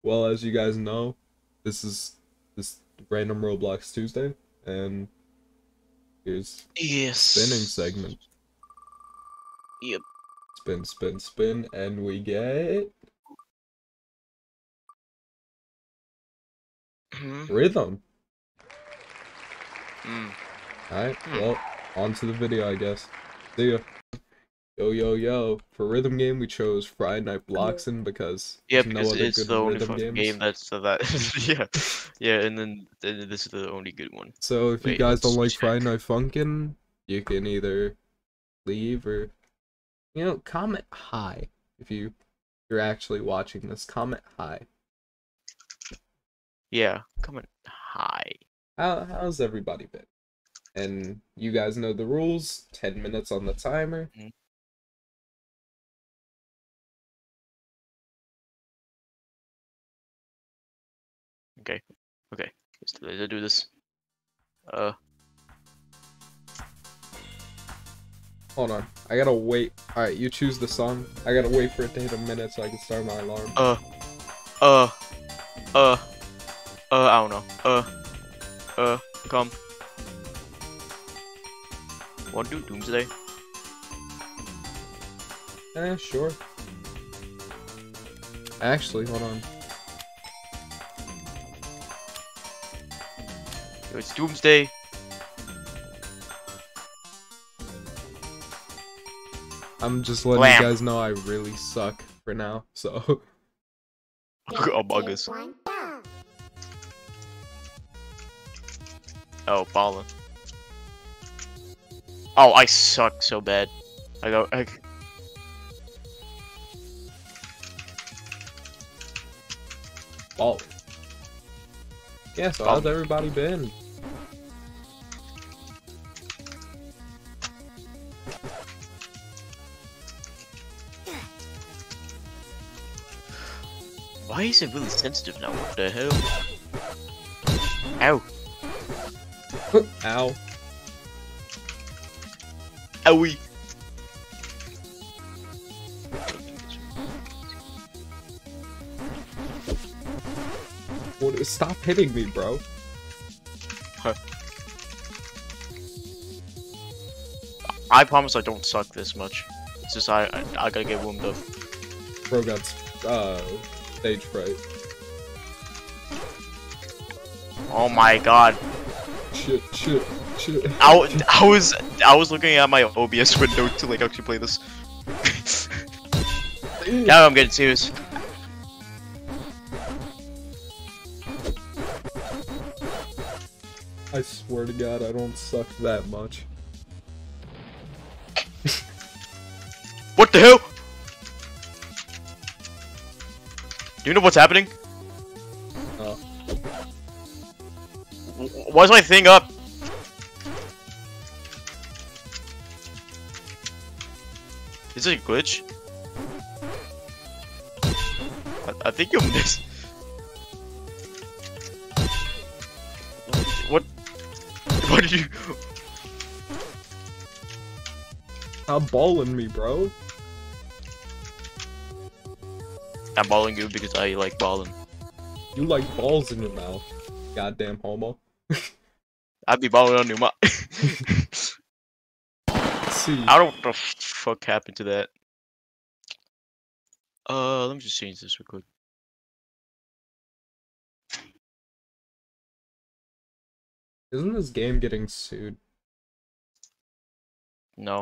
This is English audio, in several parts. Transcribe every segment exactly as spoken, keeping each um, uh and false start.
Well, as you guys know, this is this random Roblox Tuesday, and here's Yes. spinning segment. Yep. Spin, spin, spin, and we get Hmm. rhythm. Mm. Alright, Hmm. well, on to the video, I guess. See ya. Yo, yo, yo. For rhythm game, we chose Friday Night Bloxin because Yeah, there's no because other it's good the only rhythm fucking games. game that's so that. Yeah, yeah, and then, then this is the only good one. So if you Wait, guys don't let's like check. Friday Night Funkin', you can either leave or, you know, comment hi if you you're actually watching this. Comment hi. Yeah, comment hi. How how's everybody been? And you guys know the rules. Ten minutes on the timer. Mhm. Okay, okay, let's, let's do this. Uh, Hold on. I gotta wait. Alright, you choose the song. I gotta wait for it to hit a minute so I can start my alarm. uh, uh, uh, uh, I don't know. Uh, uh, come. What do Doomsday? Eh, sure. Actually, hold on. Yo, it's Doomsday. I'm just letting Blam. you guys know I really suck for now, so. Among Us. Oh, ballin'. Oh, I suck so bad. I go. I... Oh. Yeah, so how's everybody been? Why is it really sensitive now? What the hell? Ow. Ow. Owie. What, stop hitting me, bro. Huh. I promise I don't suck this much. It's just I I, I gotta get warmed up. Bro got uh stage fright. Oh my god. Shit, shit, shit. I, I was I was looking at my O B S window to like actually play this. Now I'm getting serious. I swear to God, I don't suck that much. What the hell? Do you know what's happening? Oh. Why is my thing up? Is it a glitch? I, I think you missed. What? What did you? Stop balling me, bro. I'm balling you because I like balling. You like balls in your mouth. Goddamn homo. I'd be balling on your mouth. See. I don't know what the fuck happened to that. Uh, let me just change this real quick. Isn't this game getting sued? No.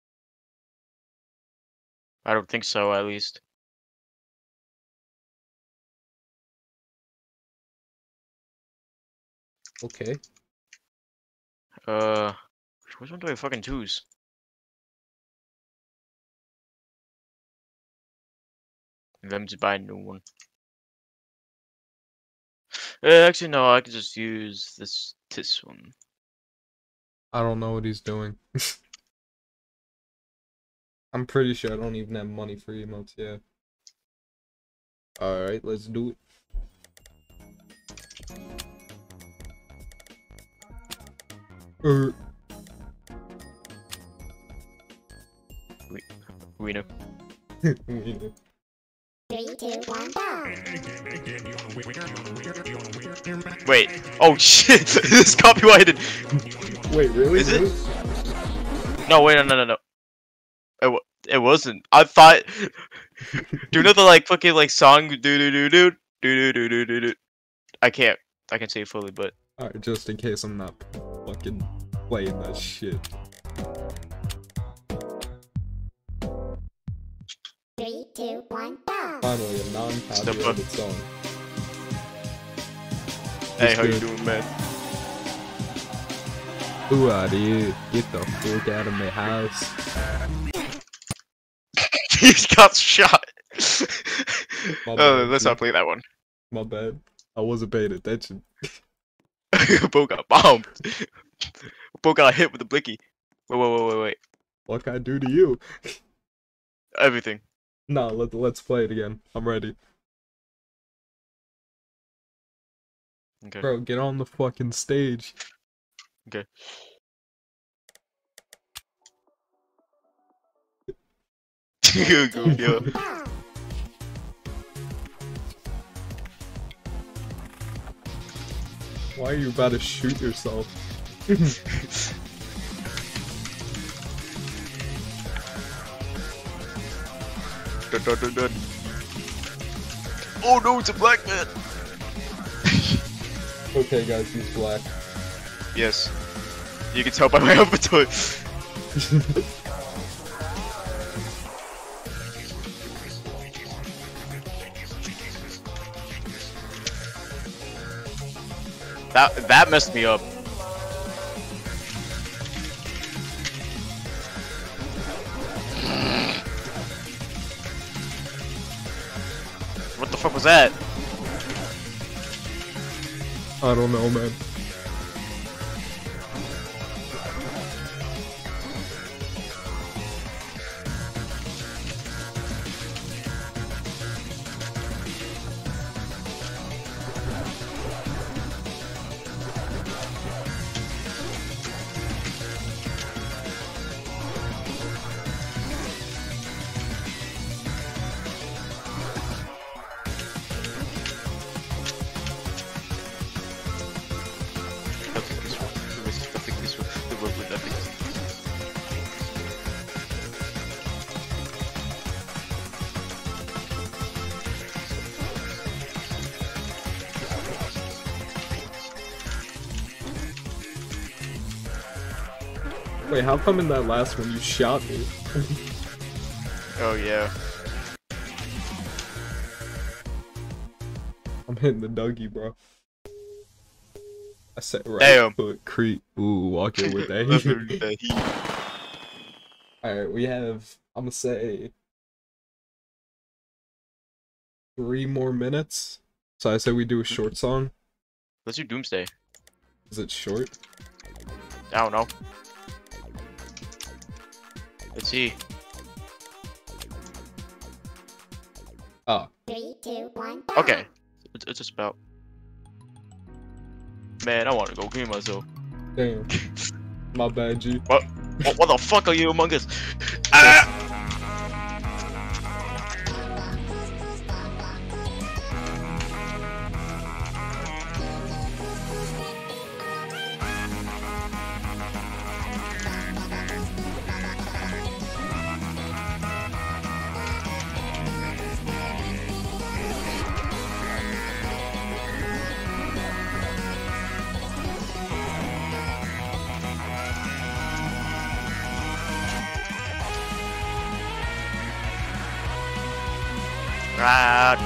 I don't think so, at least. Okay. Uh, which one do I fucking choose? Let me just buy a new one. Uh, actually, no, I could just use this this one. I don't know what he's doing. I'm pretty sure I don't even have money for emotes yet. Alright, let's do it. Uh. We know. We know. Three, two, one, go. Wait. Oh shit! This is copyrighted. Wait, really? Is it? No, wait, no, no, no, no. It, wa- it wasn't. I thought. Do you know the like fucking like song? Do do do do do do do do do. I can't. I can say it fully, but. Alright, just in case I'm not fucking playing that shit. Three, two, one, go. Finally, a non-copyrighted song. Hey, It's how you good. doing, man? Who are you? Get the fuck out of my house. He got shot. My Oh, bad, let's dude. not play that one. My bad. I wasn't paying attention. Bo got bombed. Bo got hit with a blicky. Wait, wait, wait, wait, wait. What can I do to you? Everything. No, let, let's play it again. I'm ready. Okay. Bro, get on the fucking stage. Okay. Goof, yo. Why are you about to shoot yourself? Dun, dun, dun, dun. Oh no, it's a black man. Okay, guys, he's black. Yes. You can tell by my avatar. That that messed me up. What the fuck was that? I don't know, man. Wait, how come in that last one you shot me? Oh yeah. I'm hitting the Dougie, bro. I said right Damn. foot creep. Ooh, walking with that With heat. the heat. Alright, we have, I'm gonna say, three more minutes. So I say we do a short song. Let's do Doomsday. Is it short? I don't know. Let's see. Oh. Three, two, one, go. Okay. It's, it's just about. Man, I want to go kill myself. Damn. My bad, G. What? What, what the fuck are you, Among Us? Ah! Ah.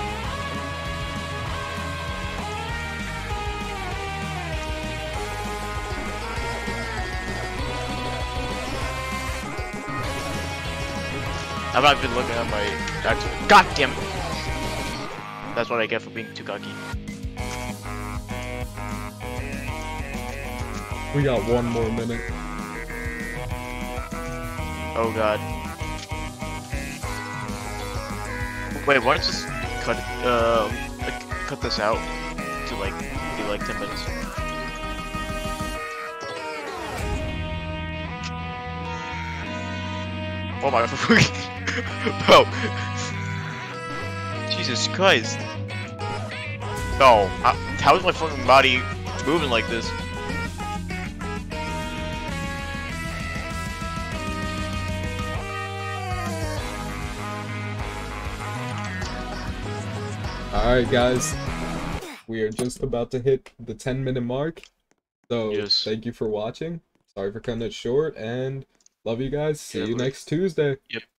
I'm not even looking at my actual. God damn it! That's what I get for being too cocky. We got one more minute. Oh god. Wait, why don't you just cut uh like, cut this out to like be like ten minutes? Oh my fucking bro. Jesus Christ. No, I, how is my fucking body moving like this? Alright, guys. We are just about to hit the ten minute mark. So, Yes. thank you for watching. Sorry for cutting it short, and love you guys. See Yeah, you but- next Tuesday. Yep.